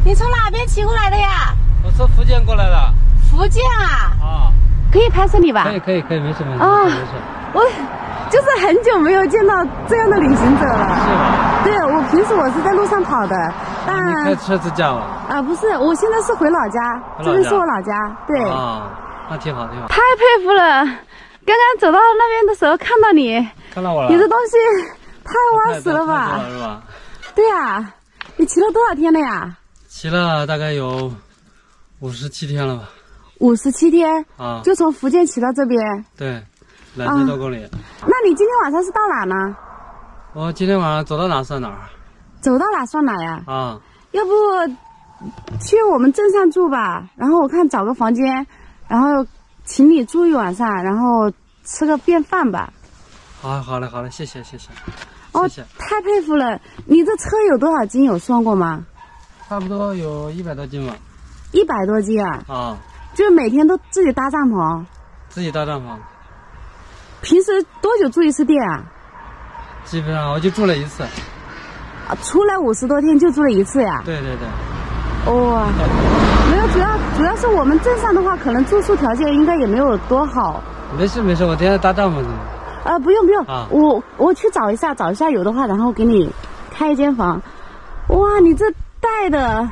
你从哪边骑过来的呀？ 我从福建过来的。 福建啊？ 啊， 可以拍摄你吧？ 可以，没事。 啊，我就是很久没有见到这样的旅行者了。 是吧？ 对，我平时我是在路上跑的，但你开车自驾吗？ 啊，不是，我现在是回老家，这边是我老家。对。 啊，那挺好。 太佩服了！刚刚走到那边的时候看到你， 看到我了。 你这东西太哇死了吧？ 是吧？ 对呀，你骑了多少天了呀？ 骑了大概有57天了吧。 57天啊， 就从福建骑到这边。 对，2000多公里。 那你今天晚上是到哪呢？ 我今天晚上走到哪算哪儿。 走到哪算哪呀？ 啊， 要不去我们镇上住吧，然后我看找个房间，然后请你住一晚上，然后吃个便饭吧。 好嘞，谢谢。 哦，太佩服了！你这车有多少斤？有算过吗？ 差不多有100多斤吧。 100多斤啊！ 啊， 就是每天都自己搭帐篷。 自己搭帐篷。 平时多久住一次店啊？ 基本上我就住了一次。 啊，出来50多天就住了一次呀？ 对。 哇，没有，主要是我们镇上的话，可能住宿条件应该也没有多好。 没事，我天天搭帐篷呢。 不用， 啊， 我去找一下有的话，然后给你开一间房。哇，你这带的，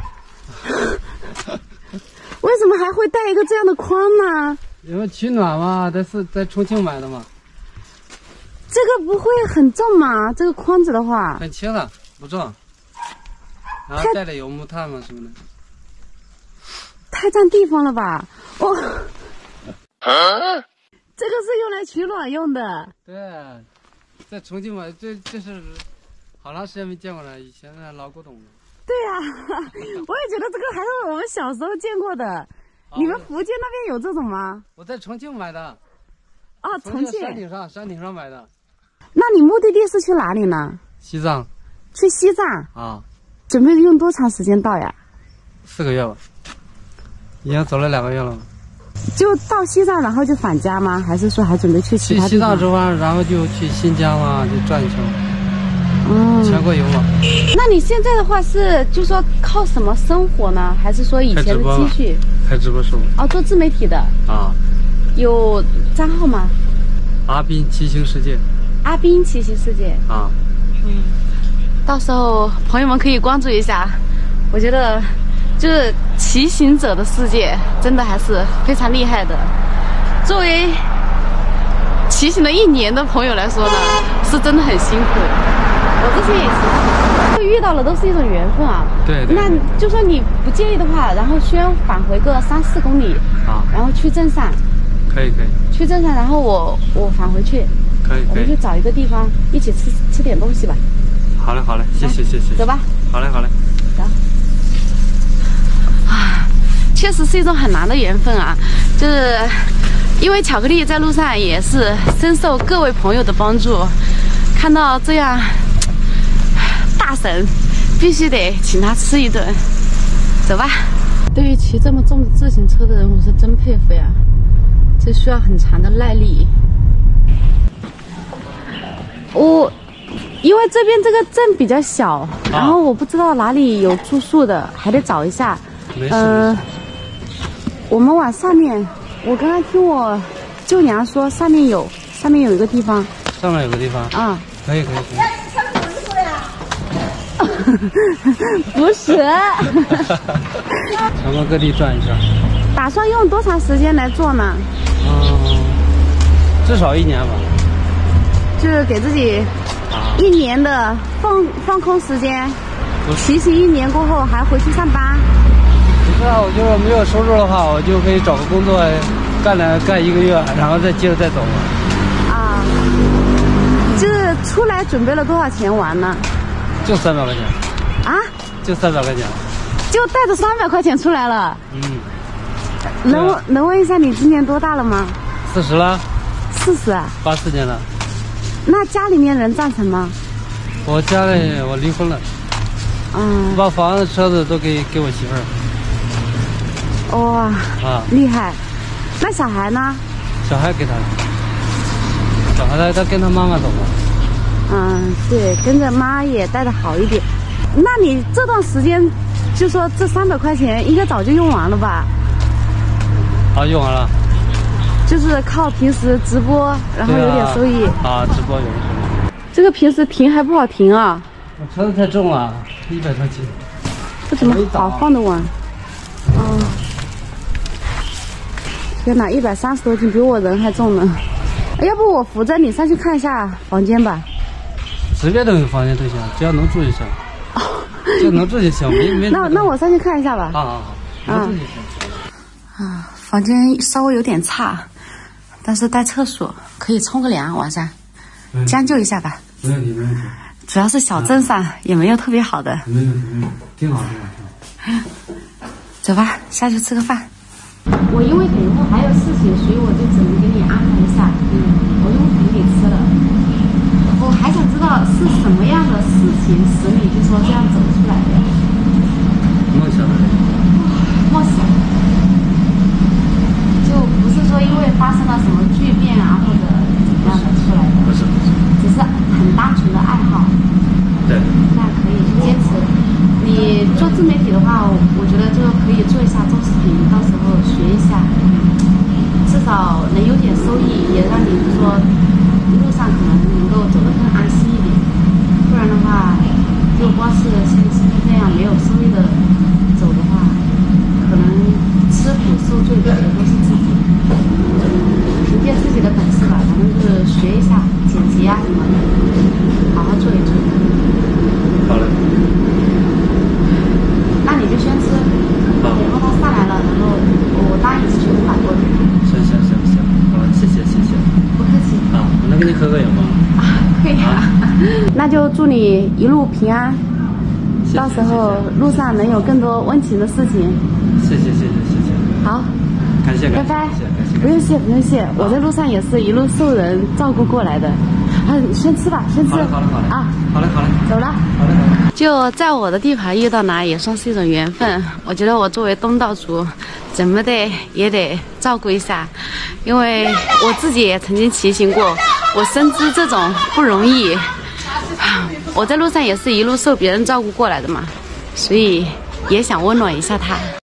为什么还会带一个这样的筐呢？ 因为取暖嘛，在重庆买的嘛。 这个不会很重吗？这个筐子的话很轻的，不重。然后带了有木炭嘛什么的。 太占地方了吧？这个是用来取暖用的。 对，在重庆买，这是好长时间没见过了，以前的老古董了。 对呀，我也觉得这个还是我们小时候见过的。你们福建那边有这种吗？ 我在重庆买的。 啊，重庆山顶上买的。 那你目的地是去哪里呢？ 西藏。 去西藏啊？ 准备用多长时间到呀 ？4个月吧。已经走了2个月了。 就到西藏，然后就返家吗？还是说还准备去其他地方？ 去西藏之后，然后就去新疆啊，就转一圈。全国游嘛。 那你现在的话是，就说靠什么生活呢？还是说以前的积蓄？ 开直播是吗？ 哦，做自媒体的。 啊。 有账号吗？ 阿斌骑行世界。 阿斌骑行世界。 啊。 到时候朋友们可以关注一下，我觉得就是骑行者的世界真的还是非常厉害的。作为骑行了1年的朋友来说呢，是真的很辛苦。我这些也是遇到了，都是一种缘分啊。 对。 那就说你不介意的话，然后先返回个3、4公里，然后去镇上。 可以。 去镇上，然后我返回去。 可以。 我们就找一个地方一起吃点东西吧。 好嘞，谢谢。 走吧。 好嘞。 走。确实是一种很难的缘分啊，就是因为巧克力在路上也是深受各位朋友的帮助，看到这样大神，必须得请他吃一顿。走吧。对于骑这么重的自行车的人，我是真佩服呀，这需要很长的耐力。因为这边这个镇比较小，然后我不知道哪里有住宿的，还得找一下。我们往上面，我刚刚听我舅娘说上面有一个地方。 上面有个地方。啊，可以。 不是。 全国各地转一圈。 打算用多长时间来做呢？ 至少1年吧。 就是给自己1年的放空时间，骑行1年过后还回去上班。 不是啊，我就没有收入的话，我就可以找个工作干1个月，然后再接着再走嘛。 啊，就是出来准备了多少钱玩呢？ 就300块钱。 啊？ 就300块钱。 就带着300块钱出来了。能问一下你今年多大了吗 ？40了。 40啊 ？84年的。 那家里面人赞成吗？ 我家里我离婚了。我把房子车子都给我媳妇儿。 哇。厉害。那小孩呢？ 小孩给他了。小孩他跟他妈妈走了。 对，跟着妈也带的好一点。那你这段时间就说这300块钱应该早就用完了吧？ 啊，用完了。 就是靠平时直播，然后有点收益。 啊，直播有点收益。 这个平时停还不好停啊。 我车子太重了，100多斤。 不怎么好放得稳。天哪，130多斤，比我人还重呢。要不我扶着你上去看一下房间吧？ 随便都有房间都行，只要能住就行。只要能住就行，没。 那我上去看一下吧。 好，能住就行。 房间稍微有点差，但是带厕所，可以冲个凉，晚上将就一下吧。 没问题。 主要是小镇上也没有特别好的。 没问题，挺好。 走吧，下去吃个饭。我因为等会还有事情，所以我就只能给你安排一下。我就不给你吃了。我还想知道是什么样的事情使你就说这样走出来的？ 梦想。 就不是说因为发生了什么巨变啊，或者怎么样的出来的？ 不是， 只是很单纯的爱好。 对。 那可以去坚持。你做自媒体的话，我觉得就可以做一下做视频，到时候学一下，至少能有点收益，也让你说路上可能能够走得更安心一点。不然的话，就光是像你现在这样没有收益的走的话，可能吃苦受罪的都是自己。凭借自己的本事吧，反正就是学一下剪辑啊什么的，好好做一做。 好嘞。 那你就先吃，然后他上来了，然后我答应是全部买过去。 行，好，谢谢。 不客气。 我能跟你合个影吗？ 可以啊。那就祝你一路平安，到时候路上能有更多温情的事情。 谢谢。 好， 感谢， 拜拜。 不用谢。 我在路上也是一路受人照顾过来的。你先吃吧，先吃。 好嘞。好嘞。 走了。 好嘞。 就在我的地盘遇到哪也算是一种缘分。我觉得我作为东道主，怎么的也得照顾一下，因为我自己也曾经骑行过，我深知这种不容易。我在路上也是一路受别人照顾过来的嘛，所以也想温暖一下他。